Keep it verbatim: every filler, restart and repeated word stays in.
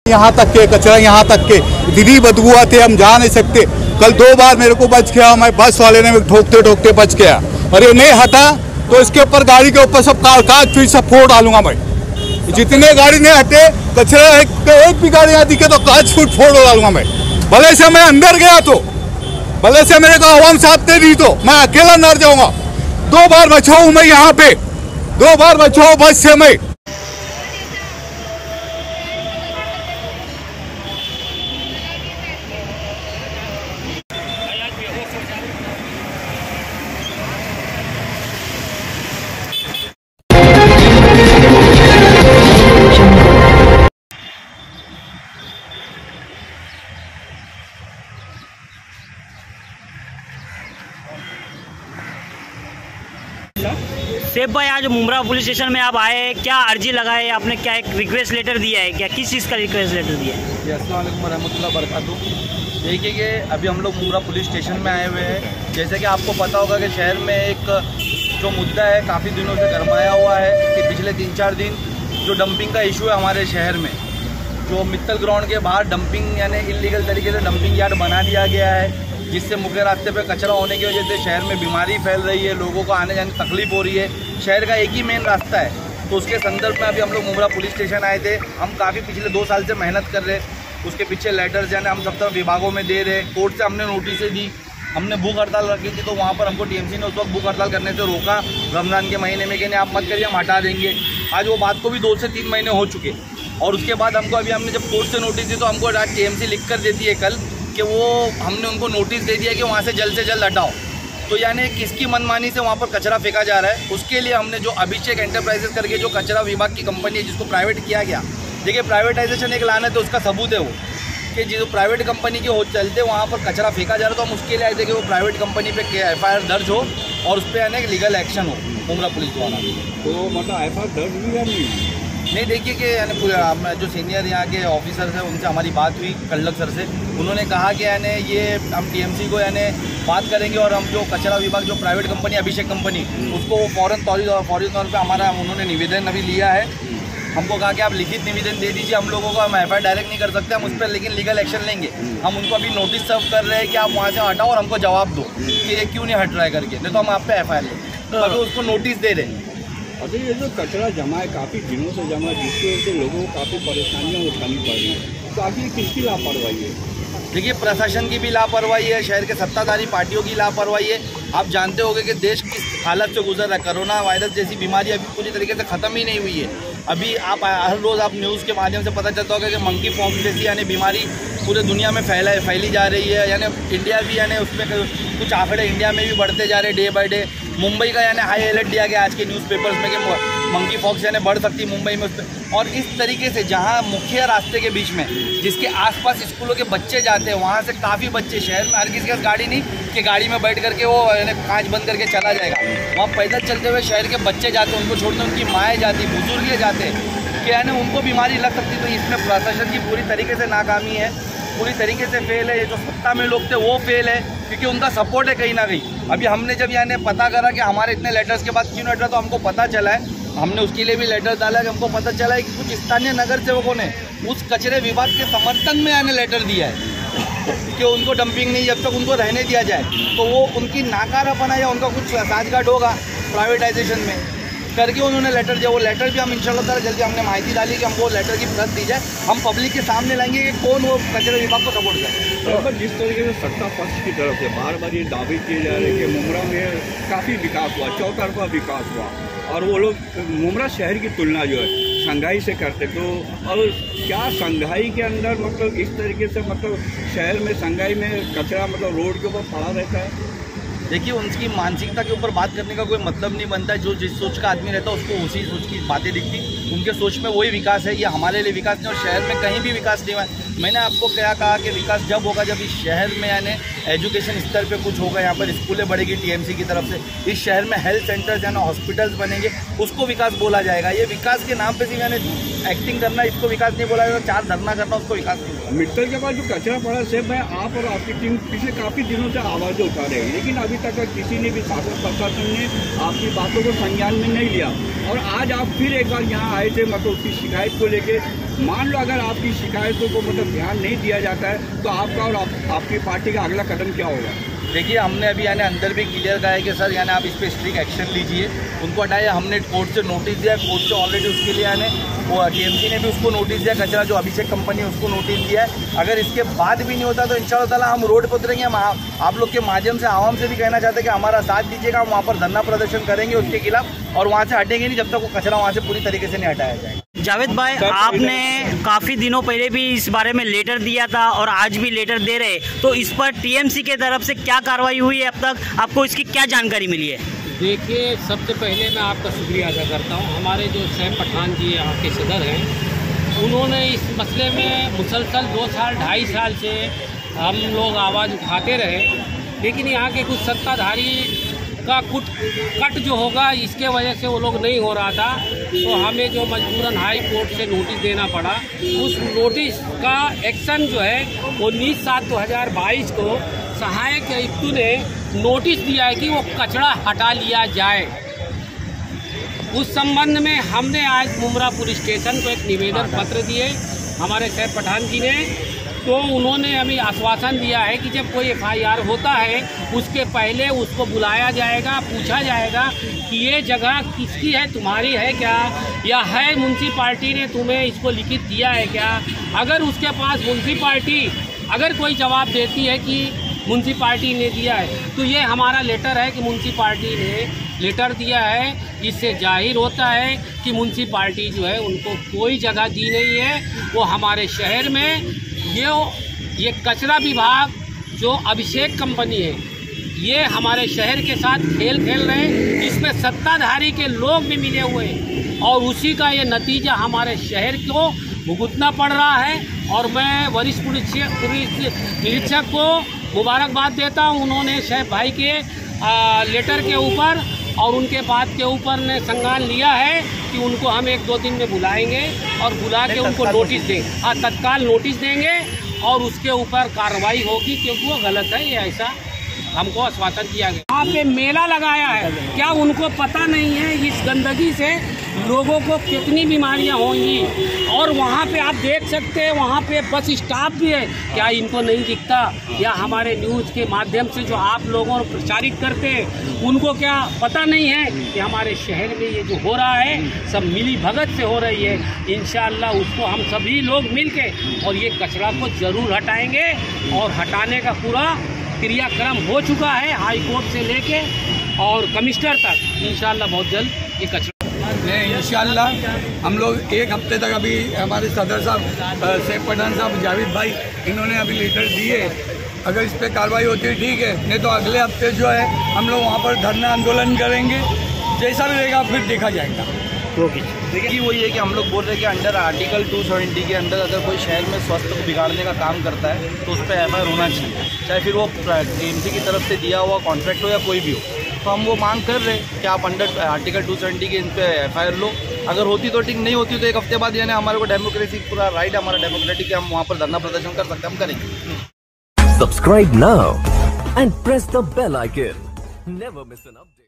यहाँ तक के कचरा, यहाँ तक के इतनी बदबू आती है, हम जा नहीं सकते। कल दो बार मेरे को बच गया, मैं बस वाले ने ठोकते ठोकते बच गया। और ये नहीं हटा तो इसके ऊपर गाड़ी के ऊपर सब कागज पीस सब फोड़ डालूंगा मैं। जितने गाड़ी नहीं हटे, कचरा एक, एक भी गाड़ी यहाँ दिखे तो कागज फूट फोड़ डालूंगा मैं। भले से मैं अंदर गया तो, भले से मेरे को आवाम साथ दे दी तो मैं अकेला नर जाऊंगा। दो बार बचा हूँ मैं यहाँ पे, दो बार बचा हूँ बस से मैं। सेब भाई, आज मुमरा पुलिस स्टेशन में आप आए, क्या अर्जी लगाए आपने, क्या एक रिक्वेस्ट लेटर दिया है, क्या किस चीज़ का रिक्वेस्ट लेटर दिया है? अस्सलाम वालेकुम रहमतुल्लाह बरकातहू। देखिए कि अभी हम लोग मुमरा पुलिस स्टेशन में आए हुए हैं। जैसे कि आपको पता होगा कि शहर में एक जो मुद्दा है काफ़ी दिनों से गरमाया हुआ है कि पिछले तीन चार दिन जो डंपिंग का इशू है हमारे शहर में, जो मित्तल ग्राउंड के बाहर डंपिंग यानी इलीगल तरीके से डंपिंग यार्ड बना दिया गया है, जिससे मुख्य रास्ते पे कचरा होने की वजह से शहर में बीमारी फैल रही है, लोगों को आने जाने तकलीफ हो रही है। शहर का एक ही मेन रास्ता है, तो उसके संदर्भ में अभी हम लोग मुमरा पुलिस स्टेशन आए थे। हम काफ़ी पिछले दो साल से मेहनत कर रहे, उसके पीछे लेटर्स यानी हम सब तरफ विभागों में दे रहे, कोर्ट से हमने नोटिसें दी, हमने भूख हड़ताल रखी थी, तो वहाँ पर हमको टीएमसी ने उस वक्त भूख हड़ताल करने से रोका रमज़ान के महीने में कि नहीं आप मत करिए, हम हटा देंगे। आज वो बात को भी दो से तीन महीने हो चुके, और उसके बाद हमको अभी हमने जब कोर्ट से नोटिस दी तो हमको आज टीएमसी लिख कर देती है कल कि वो हमने उनको नोटिस दे दिया कि वहाँ से जल्द से जल्द हटाओ। तो यानी किसकी मनमानी से वहाँ पर कचरा फेंका जा रहा है, उसके लिए हमने जो अभिषेक एंटरप्राइजेस करके जो कचरा विभाग की कंपनी है जिसको प्राइवेट किया गया, देखिए प्राइवेटाइजेशन एक लानत है, उसका सबूत है वो कि जो प्राइवेट कंपनी के हो चलते वहाँ पर कचरा फेंका जा रहा है। तो हम उसके लिए आए थे कि वो प्राइवेट कंपनी पे एफ आई आर दर्ज हो और उस पर यानी लीगल एक्शन हो मुमरा पुलिस द्वारा। तो मतलब एफ आई आर दर्ज भी नहीं नहीं देखिए कि यानी पूरा जो सीनियर यहाँ के ऑफिसर्स हैं उनसे हमारी बात हुई कल्लक सर से, उन्होंने कहा कि यानी ये हम टीएमसी को यानी बात करेंगे और हम जो कचरा विभाग जो प्राइवेट कंपनी अभिषेक कंपनी उसको वो फ़ौरन तौर फौरी तौर पर हमारा उन्होंने निवेदन अभी लिया है। हमको कहा कि आप लिखित निवेदन दे दीजिए, हम लोगों को हम एफ आई आर डायरेक्ट नहीं कर सकते हम उस पर, लेकिन लीगल एक्शन लेंगे। हम उनको अभी नोटिस सर्व कर रहे हैं कि आप वहाँ से हटाओ और हमको जवाब दो कि ये क्यों नहीं हट रहा है करके, नहीं तो हम आप पे एफ आई आर लेंगे। तो अभी उसको नोटिस दे रहे हैं। अभी ये जो कचरा जमा है काफ़ी दिनों से जमा है, जिसकी वजह से लोगों को काफ़ी परेशानियाँ उठानी पड़ रही है, तो आखिर किसकी लापरवाही है? देखिए प्रशासन की भी लापरवाही है, शहर के सत्ताधारी पार्टियों की लापरवाही है। आप जानते होंगे कि देश किस हालत से गुजर रहा है, कोरोना वायरस जैसी बीमारी अभी पूरी तरीके से ख़त्म ही नहीं हुई है। अभी आप हर रोज़ आप न्यूज़ के माध्यम से पता चलता होगा कि मंकी पॉक्स जैसी यानी बीमारी पूरे दुनिया में फैला है फैली जा रही है, यानी इंडिया भी यानी उसमें कुछ आंकड़े इंडिया में भी बढ़ते जा रहे हैं डे बाय डे। मुंबई का यानी हाई अलर्ट दिया गया आज के न्यूज़पेपर्स में कि मंकी पॉक्स यानी बढ़ सकती है मुंबई में उस पर। और इस तरीके से जहां मुख्य रास्ते के बीच में जिसके आसपास स्कूलों के बच्चे जाते हैं, वहां से काफ़ी बच्चे, शहर में हर किसी के पास गाड़ी नहीं कि गाड़ी में बैठ करके वो यानी कांच बंद करके चला जाएगा, वहाँ पैदल चलते हुए शहर के बच्चे जाते हैं, उनको छोड़ते उनकी माएँ जाती, बुजुर्ग जाते कि यानी उनको बीमारी लग सकती। तो इसमें प्रशासन की पूरी तरीके से नाकामी है, पूरी तरीके से फेल है। ये जो सत्ता में लोग थे वो फेल है क्योंकि उनका सपोर्ट है कहीं ना कहीं। अभी हमने जब यानी पता करा कि हमारे इतने लेटर्स के बाद क्यों हट रहा, तो हमको पता चला है, हमने उसके लिए भी लेटर डाला कि हमको पता चला है कि कुछ स्थानीय नगर सेवकों ने उस कचरे विभाग के समर्थन में यानी लेटर दिया है कि उनको डंपिंग नहीं, जब तक उनको रहने दिया जाए, तो वो उनकी नाकारापना या उनका कुछ साझगाट होगा प्राइवेटाइजेशन में करके उन्होंने लेटर दिया। वो लेटर भी हम इंशाल्लाह ताला जल्दी हमने माहिती डाली कि हमको लेटर की प्रत दी जाए, हम पब्लिक के सामने लाएंगे कि कौन वो कचरे विभाग को सपोर्ट करे। तो जिस तरीके से सत्ता पक्ष की तरफ से बार बार ये दावे किए जा रहे हैं कि मुमरा में काफ़ी विकास हुआ, चौतरफा विकास हुआ, और वो लोग मुमरा शहर की तुलना जो है संघाई से करते, तो और क्या संघाई के अंदर मतलब इस तरीके से मतलब शहर में संघाई में कचरा मतलब रोड के ऊपर पड़ा रहता है? देखिए उनकी मानसिकता के ऊपर बात करने का कोई मतलब नहीं बनता है। जो जिस सोच का आदमी रहता है उसको उसी सोच की बातें दिखती, उनके सोच में वही विकास है। ये हमारे लिए विकास नहीं, और शहर में कहीं भी विकास नहीं हुआ। मैंने आपको क्या कहा कि विकास जब होगा जब इस शहर में यानी एजुकेशन स्तर पे कुछ होगा, यहाँ पर स्कूलें बढ़ेगी टीएमसी की तरफ से, इस शहर में हेल्थ सेंटर्स यानी हॉस्पिटल्स बनेंगे, उसको विकास बोला जाएगा। ये विकास के नाम पे सिर्फ यानी एक्टिंग करना इसको विकास नहीं बोला जाएगा, चार धरना करना उसको विकास नहीं बोला। मित्तल के पास जो कचरा पड़ा से मैं आप और आपकी टीम पिछले काफ़ी दिनों से आवाज़ें उठा रहे हैं, लेकिन अभी तक किसी ने भी शासन प्रशासन ने आपकी बातों को संज्ञान में नहीं लिया, और आज आप फिर एक बार यहाँ आए थे मतलब उसकी शिकायत को लेके, मान लो अगर आपकी शिकायतों को मतलब ध्यान नहीं दिया जाता है तो आपका और आप, आपकी पार्टी का अगला कदम क्या होगा? देखिए, हमने अभी यानी अंदर भी क्लियर कहा है कि सर यानी आप इस पर स्ट्रिक्ट एक्शन लीजिए, उनको हटाइए। हमने कोर्ट से नोटिस दिया, कोर्ट से ऑलरेडी उसके लिए यानी वो टीएमसी ने भी उसको नोटिस दिया, कचरा जो अभिषेक कंपनी है उसको नोटिस दिया है। अगर इसके बाद भी नहीं होता तो इंशाअल्लाह ताला हम रोड पर उतरेंगे। हम आप लोग के माध्यम से आवाम से भी कहना चाहते हैं कि हमारा साथ दीजिएगा, हम वहाँ पर धरना प्रदर्शन करेंगे उसके खिलाफ, और वहाँ से हटेंगे नहीं जब तक वो कचरा वहाँ से पूरी तरीके से नहीं हटाया जाए। जावेद भाई, आपने काफ़ी दिनों पहले भी इस बारे में लेटर दिया था और आज भी लेटर दे रहे, तो इस पर टीएमसी के तरफ से क्या कार्रवाई हुई है अब तक, आपको इसकी क्या जानकारी मिली है? देखिए, सबसे पहले मैं आपका शुक्रिया अदा करता हूं। हमारे जो शैब पठान जी यहाँ के सदर हैं, उन्होंने इस मसले में मुसलसल दो साल ढाई साल से हम लोग आवाज़ उठाते रहे, लेकिन यहाँ के कुछ सत्ताधारी का कुट कट जो होगा इसके वजह से वो लोग नहीं हो रहा था, तो हमें जो मजबूरन हाई कोर्ट से नोटिस देना पड़ा। उस नोटिस का एक्शन जो है उन्नीस सात दो हज़ार बाईस को सहायक आयुक्त ने नोटिस दिया है कि वो कचरा हटा लिया जाए। उस संबंध में हमने आज मुमरा पुलिस स्टेशन को एक निवेदन पत्र दिए हमारे शैब पठान जी ने, तो उन्होंने हमें आश्वासन दिया है कि जब कोई एफ आई आर होता है उसके पहले उसको बुलाया जाएगा, पूछा जाएगा कि ये जगह किसकी है, तुम्हारी है क्या, या है म्युनिसिपालिटी ने तुम्हें इसको लिखित दिया है क्या। अगर उसके पास म्युनिसिपालिटी अगर कोई जवाब देती है कि म्युनिसिपालिटी ने दिया है, तो ये हमारा लेटर है कि म्युनिसिपालिटी ने लेटर दिया है। इससे जाहिर होता है कि म्युनिसिपालिटी जो है उनको कोई जगह दी नहीं है। वो हमारे शहर में ये ये कचरा विभाग जो अभिषेक कंपनी है, ये हमारे शहर के साथ खेल खेल रहे हैं। इसमें सत्ताधारी के लोग भी मिले हुए हैं और उसी का ये नतीजा हमारे शहर को भुगतना पड़ रहा है। और मैं वरिष्ठ पुलिस निरीक्षक को मुबारकबाद देता हूँ, उन्होंने शैब भाई के आ, लेटर के ऊपर और उनके बात के ऊपर ने संज्ञान लिया है कि उनको हम एक दो दिन में बुलाएंगे और बुला के उनको नोटिस देंगे, हाँ तत्काल नोटिस देंगे और उसके ऊपर कार्रवाई होगी, क्योंकि वो गलत है, ये ऐसा हमको आश्वासन दिया गया। वहाँ पे मेला लगाया है, क्या उनको पता नहीं है इस गंदगी से लोगों को कितनी बीमारियां होंगी। और वहाँ पे आप देख सकते हैं वहाँ पे बस स्टाफ भी है, क्या इनको नहीं दिखता? या हमारे न्यूज़ के माध्यम से जो आप लोगों को प्रचारित करते हैं उनको क्या पता नहीं है कि हमारे शहर में ये जो हो रहा है सब मिली भगत से हो रही है। इंशाअल्लाह उसको हम सभी लोग मिल के और ये कचरा को ज़रूर हटाएँगे और हटाने का पूरा क्रियाक्रम हो चुका है हाई कोर्ट से लेके और कमिश्नर तक। इंशाअल्लाह बहुत जल्द ये कचरा इंशाअल्लाह हम लोग एक हफ्ते तक, अभी हमारे सदर साहब शैब पठान साहब, जावेद भाई, इन्होंने अभी लेटर दिए। अगर इस पर कार्रवाई होती है ठीक है, नहीं तो अगले हफ्ते जो है हम लोग वहाँ पर धरना आंदोलन करेंगे, जैसा भी रहेगा फिर देखा जाएगा। देखिए वो ये है कि हम लोग बोल रहे हैं कि अंडर आर्टिकल दो सौ सत्तर के अंदर अगर कोई शहर में स्वास्थ्य को बिगाड़ने का काम करता है तो उस पर एफ आई आर होना चाहिए, चाहे फिर वो टीएमसी की तरफ से दिया हुआ कॉन्ट्रैक्ट हो या कोई भी हो। तो हम वो मांग कर रहे हैं कि आप अंडर आर्टिकल दो सौ सत्तर के इन पर एफ आई आर लो। अगर होती तो ठीक, नहीं होती तो एक हफ्ते बाद यानी हमारे को डेमोक्रेसी पूरा राइट है, हमारा डेमोक्रेटिक, हम वहाँ पर धरना प्रदर्शन कर सकते हैं, हम करेंगे। Subscribe now and press the bell icon. Never miss an update.